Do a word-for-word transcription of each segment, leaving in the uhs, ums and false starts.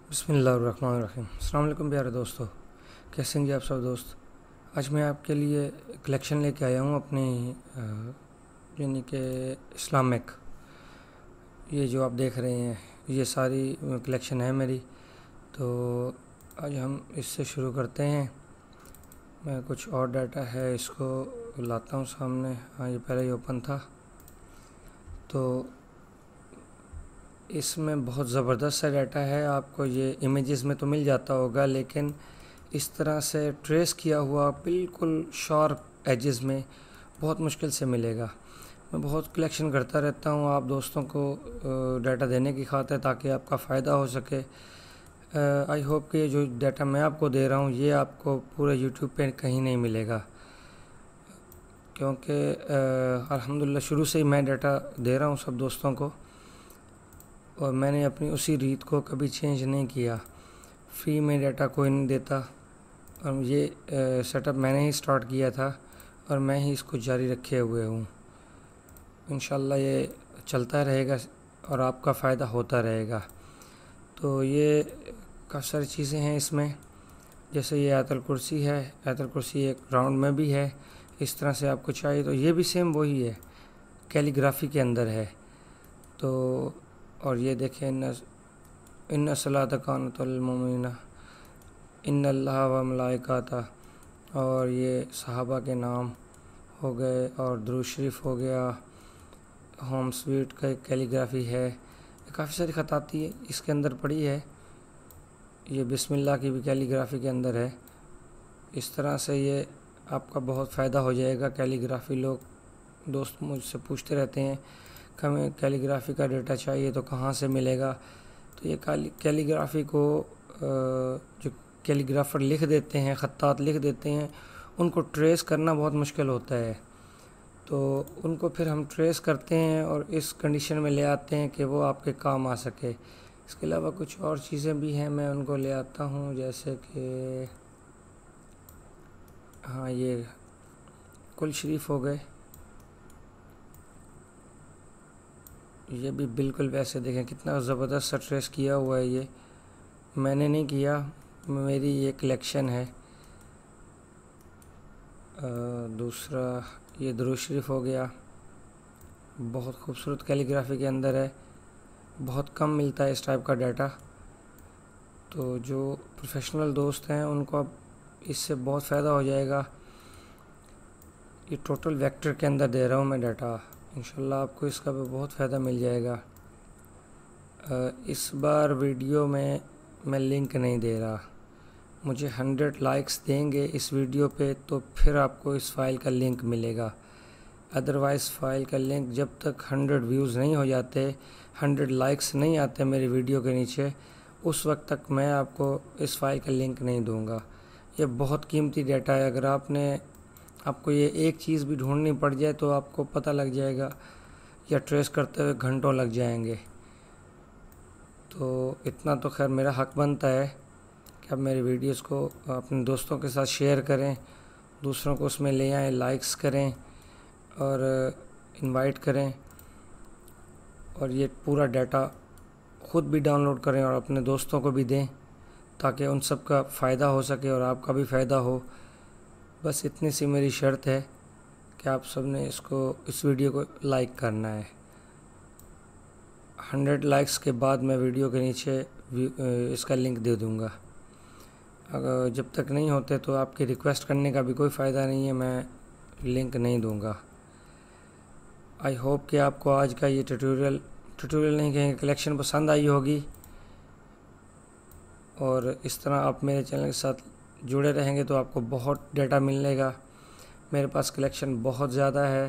बिस्मिल्लाहिर्रहमानिर्रहीम। अस्सलाम वालेकुम प्यारे दोस्तों, कैसे हैं जी आप सब दोस्त। आज मैं आपके लिए कलेक्शन लेके आया हूँ अपनी, यानी कि इस्लामिक, ये जो आप देख रहे हैं ये सारी कलेक्शन है मेरी। तो आज हम इससे शुरू करते हैं। मैं कुछ और डाटा है इसको लाता हूँ सामने। हाँ, ये पहले ही ओपन था। तो इसमें बहुत ज़बरदस्त सा डाटा है। आपको ये इमेजेस में तो मिल जाता होगा, लेकिन इस तरह से ट्रेस किया हुआ बिल्कुल शार्प एजेस में बहुत मुश्किल से मिलेगा। मैं बहुत कलेक्शन करता रहता हूँ आप दोस्तों को डाटा देने की खातिर, ताकि आपका फ़ायदा हो सके। आई होप कि जो डाटा मैं आपको दे रहा हूँ ये आपको पूरे यूट्यूब पे कहीं नहीं मिलेगा, क्योंकि अल्हम्दुलिल्लाह शुरू से ही मैं डाटा दे रहा हूँ सब दोस्तों को, और मैंने अपनी उसी रीत को कभी चेंज नहीं किया। फ्री में डाटा कोई नहीं देता, और ये सेटअप मैंने ही स्टार्ट किया था और मैं ही इसको जारी रखे हुए हूँ। इंशाल्लाह ये चलता रहेगा और आपका फ़ायदा होता रहेगा। तो ये काफ़ी सारी चीज़ें हैं इसमें, जैसे ये आयतुल कुर्सी है। आयतुल कुर्सी एक राउंड में भी है, इस तरह से आपको चाहिए तो ये भी सेम वही है, कैलीग्राफी के अंदर है। तो और ये देखें, इन्ना सलात कानतुल मुमिनीना इन्नल्लाह व मलाइकाता, और ये सहाबा के नाम हो गए, और दुरूद शरीफ हो गया, होम स्वीट का एक कैलीग्राफी है। काफ़ी सारी खताती है इसके अंदर पड़ी है। ये बिस्मिल्लाह की भी कैलीग्राफी के अंदर है। इस तरह से ये आपका बहुत फ़ायदा हो जाएगा। कैलीग्राफी लोग दोस्त मुझसे पूछते रहते हैं कि हमें कैलीग्राफी का डेटा चाहिए तो कहाँ से मिलेगा। तो ये कैलीग्राफी को जो कैलीग्राफर लिख देते हैं, ख़त्तात लिख देते हैं, उनको ट्रेस करना बहुत मुश्किल होता है। तो उनको फिर हम ट्रेस करते हैं और इस कंडीशन में ले आते हैं कि वो आपके काम आ सके। इसके अलावा कुछ और चीज़ें भी हैं, मैं उनको ले आता हूँ, जैसे कि हाँ, ये कुल शरीफ हो गए। ये भी बिल्कुल वैसे देखें कितना ज़बरदस्त सा ट्रेस किया हुआ है। ये मैंने नहीं किया, मेरी ये कलेक्शन है। आ, दूसरा ये दुरूद शरीफ हो गया, बहुत खूबसूरत कैलीग्राफी के अंदर है। बहुत कम मिलता है इस टाइप का डाटा, तो जो प्रोफेशनल दोस्त हैं उनको अब इससे बहुत फ़ायदा हो जाएगा। ये टोटल वेक्टर के अंदर दे रहा हूँ मैं डाटा, इंशाल्लाह आपको इसका भी बहुत फ़ायदा मिल जाएगा। इस बार वीडियो में मैं लिंक नहीं दे रहा। मुझे हंड्रेड लाइक्स देंगे इस वीडियो पे तो फिर आपको इस फ़ाइल का लिंक मिलेगा। अदरवाइज़ फ़ाइल का लिंक जब तक हंड्रेड व्यूज़ नहीं हो जाते, हंड्रेड लाइक्स नहीं आते मेरी वीडियो के नीचे, उस वक्त तक मैं आपको इस फ़ाइल का लिंक नहीं दूंगा। ये बहुत कीमती डाटा है। अगर आपने आपको ये एक चीज़ भी ढूंढनी पड़ जाए तो आपको पता लग जाएगा, या ट्रेस करते हुए घंटों लग जाएंगे। तो इतना तो खैर मेरा हक़ बनता है कि आप मेरी वीडियोस को अपने दोस्तों के साथ शेयर करें, दूसरों को उसमें ले आएँ, लाइक्स करें और इनवाइट करें, और ये पूरा डाटा ख़ुद भी डाउनलोड करें और अपने दोस्तों को भी दें, ताकि उन सब का फ़ायदा हो सके और आपका भी फ़ायदा हो। बस इतनी सी मेरी शर्त है कि आप सब ने इसको इस वीडियो को लाइक करना है। हंड्रेड लाइक्स के बाद मैं वीडियो के नीचे इसका लिंक दे दूँगा। अगर जब तक नहीं होते तो आपकी रिक्वेस्ट करने का भी कोई फ़ायदा नहीं है, मैं लिंक नहीं दूँगा। आई होप कि आपको आज का ये ट्यूटोरियल ट्यूटोरियल नहीं कहेंगे, कलेक्शन पसंद आई होगी, और इस तरह आप मेरे चैनल के साथ जुड़े रहेंगे तो आपको बहुत डाटा मिलेगा। मेरे पास कलेक्शन बहुत ज़्यादा है,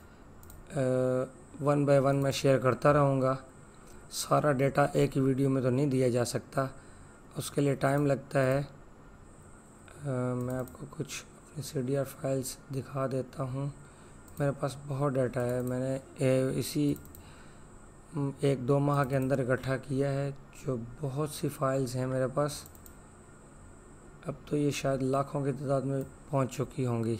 वन बाय वन मैं शेयर करता रहूँगा। सारा डाटा एक ही वीडियो में तो नहीं दिया जा सकता, उसके लिए टाइम लगता है। आ, मैं आपको कुछ अपनी सी डी आर फाइल्स दिखा देता हूँ। मेरे पास बहुत डाटा है, मैंने ए, इसी एक दो माह के अंदर इकट्ठा किया है, जो बहुत सी फाइल्स हैं मेरे पास। अब तो ये शायद लाखों की तादाद में पहुंच चुकी होंगी।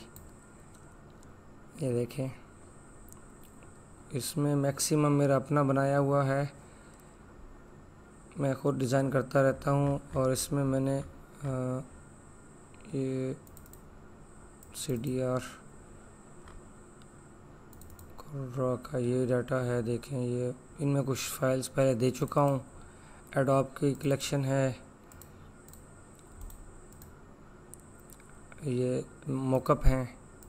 ये देखें, इसमें मैक्सिमम मेरा अपना बनाया हुआ है। मैं ख़ुद डिज़ाइन करता रहता हूँ और इसमें मैंने आ, ये सी डी आर का ये डाटा है, देखें ये इनमें कुछ फाइल्स पहले दे चुका हूँ। एडोब की कलेक्शन है, ये मॉकअप हैं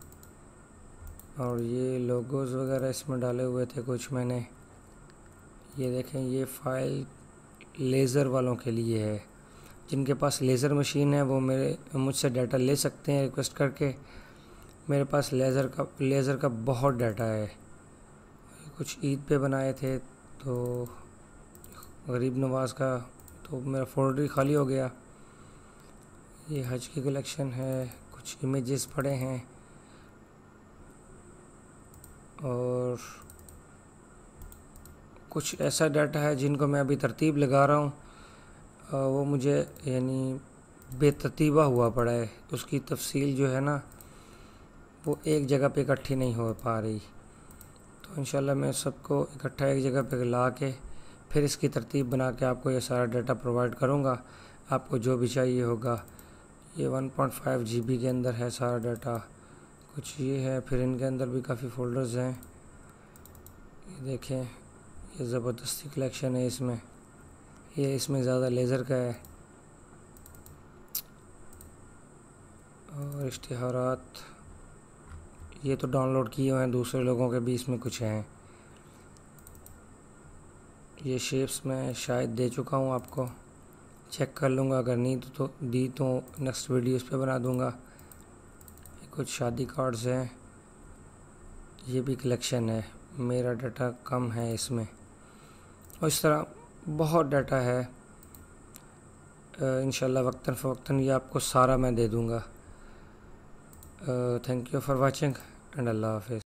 और ये लोगोज़ वगैरह इसमें डाले हुए थे कुछ मैंने। ये देखें ये फ़ाइल लेज़र वालों के लिए है, जिनके पास लेज़र मशीन है वो मेरे मुझसे डाटा ले सकते हैं रिक्वेस्ट करके। मेरे पास लेज़र का लेज़र का बहुत डाटा है। कुछ ईद पे बनाए थे तो गरीब नवाज़ का, तो मेरा फोल्डर ही खाली हो गया। ये हज की कलेक्शन है, कुछ इमेजेस पड़े हैं और कुछ ऐसा डाटा है जिनको मैं अभी तरतीब लगा रहा हूँ, वो मुझे यानी बेतरतीबा हुआ पड़ा है। उसकी तफसील जो है ना वो एक जगह पे इकट्ठी नहीं हो पा रही। तो इंशाल्लाह मैं सबको इकट्ठा एक जगह पे ला के फिर इसकी तरतीब बना के आपको ये सारा डाटा प्रोवाइड करूँगा, आपको जो भी चाहिए होगा। ये one point five G B के अंदर है सारा डाटा। कुछ ये है, फिर इनके अंदर भी काफ़ी फ़ोल्डर्स हैं। ये देखें ये ज़बरदस्ती कलेक्शन है इसमें। ये इसमें ज़्यादा लेज़र का है और इश्तिहारात ये तो डाउनलोड किए हुए हैं दूसरे लोगों के भी, इसमें कुछ हैं। ये शेप्स मैं शायद दे चुका हूँ आपको, चेक कर लूँगा, अगर नहीं तो, तो दी तो नेक्स्ट वीडियो इस पे बना दूँगा। ये कुछ शादी कार्ड्स हैं, ये भी कलेक्शन है। मेरा डाटा कम है इसमें और इस तरह बहुत डाटा है। इंशाल्लाह वक्तन फ़वक्तन ये आपको सारा मैं दे दूँगा। Thank you for watching and अल्लाह हाफ़िज़।